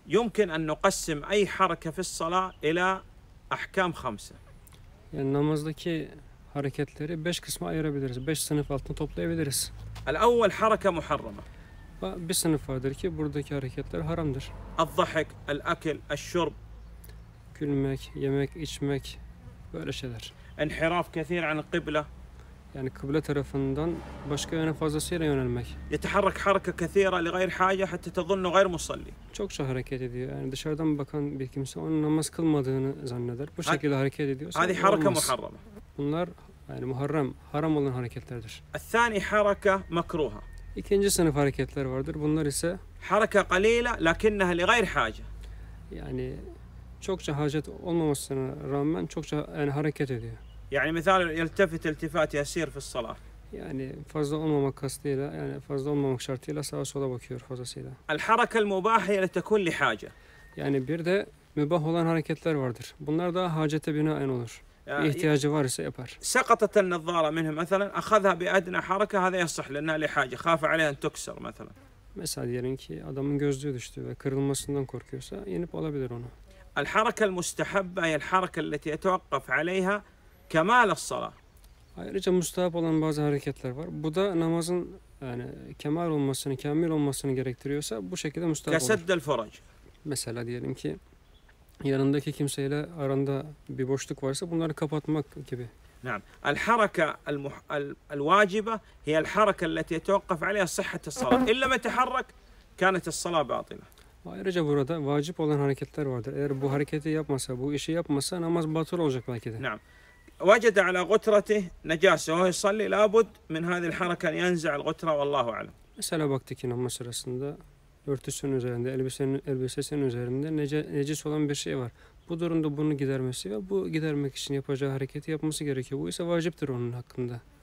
يمكن أن نقسم أي حركة في الصلاة إلى أحكام 5. Yani namazdaki hareketleri 5 kısma ayırabiliriz. 5 sınıf altına toplayabiliriz. الأول حركة محرمة. Bir sınıf vardır ki buradaki hareketler haramdır. الضحك، الأكل، الشرب. Gülmek, yemek, içmek, böyle şeyler. انحراف كثير عن القبلة. Yani kıble tarafından başka yöne fazlasıyla yönelmek. يتحرك حركة كثيرة لغير حاجة حتى تظنه غير مصلي. Çokça hareket ediyor. Yani dışarıdan bakan bir kimse onun namaz kılmadığını zanneder. Bu şekilde hareket ediyorsa هذه حركة olmaz. محرمة. Bunlar yani muharrem, haram olan hareketlerdir. الثاني حركة مكروهة. İkinci sınıf hareketler vardır. Bunlar ise حركة قليلة لكنها لغير حاجة. yani çokça hacet olmamasına rağmen çokça yani hareket ediyor. يعني مثال يلتفت التفات يسير في الصلاة. Yani fazla olmamak kastıyla yani fazla olmamak şartıyla sağa sola bakıyor fazlasıyla. الحركة المباحة هي لتكون لحاجة. Yani bir de mübah olan hareketler vardır. Bunlar da hacete binaen olur. Bir ihtiyacı var ise yapar. سقطت النظارة منه مثلا أخذها بأدنى حركة هذا يصح لأنها لحاجة خاف عليها أن تكسر مثلا. Mesela diyelim ki adamın gözlüğü düştü ve kırılmasından korkuyorsa yenip alabilir onu. الحركة المستحبة هي الحركة التي يتوقف عليها كمال الصلاة. Ayrıca müstahap olan bazı hareketler var. Bu da namazın yani kemal olmasını, kamil olmasını gerektiriyorsa bu şekilde müstahap olur. كسد الفرج. Mesela diyelim ki yanındaki kimseyle aranda bir boşluk varsa bunları kapatmak gibi. نعم. الحركة الواجبة هي الحركة التي يتوقف عليها صحة الصلاة. إن لم يتحرك كانت الصلاة باطلة. Ayrıca burada vacip olan hareketler vardır. Eğer bu hareketi yapmasa, bu işi yapmasa namaz batıl olacak belki de. نعم. وجد على غترته نجاسة وهو يصلي لابد من هذه الحركة أن ينزع الغترة والله أعلم. Mesela baktı ki namaz sırasında örtüsünün üzerinde, elbisesinin üzerinde necis olan bir şey var. Bu durumda bunu gidermesi ve bu gidermek için yapacağı hareketi yapması gerekiyor. Bu ise vaciptir onun hakkında.